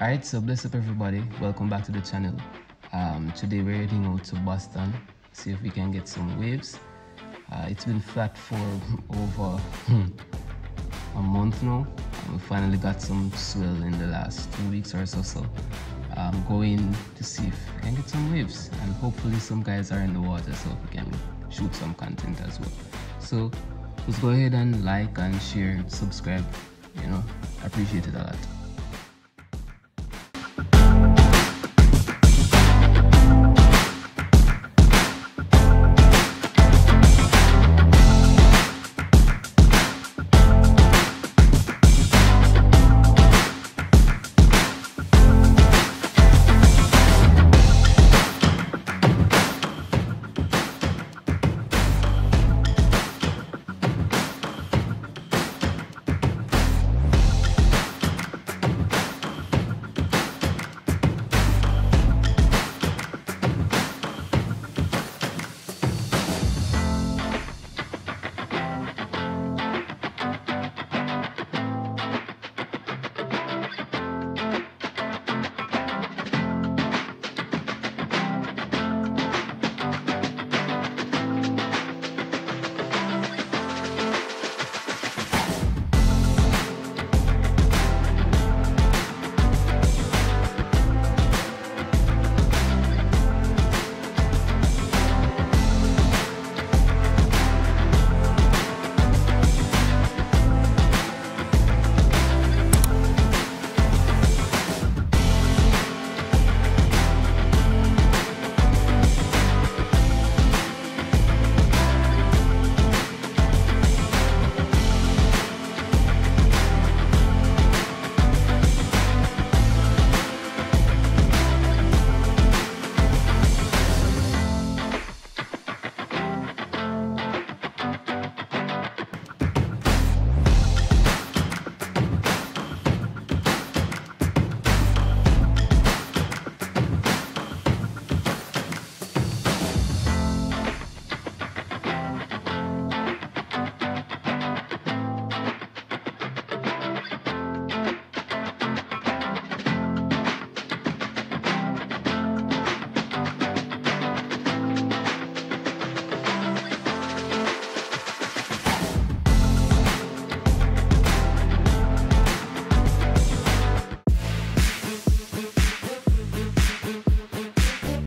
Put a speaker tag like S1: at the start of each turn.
S1: Alright, so bless up everybody. Welcome back to the channel. Today we're heading out to Boston, see if we can get some waves. It's been flat for over a month now. We finally got some swell in the last 2 weeks or so. I'm going to see if we can get some waves, and hopefully some guys are in the water so we can shoot some content as well. So let's go ahead and like and share and subscribe. I appreciate it a lot.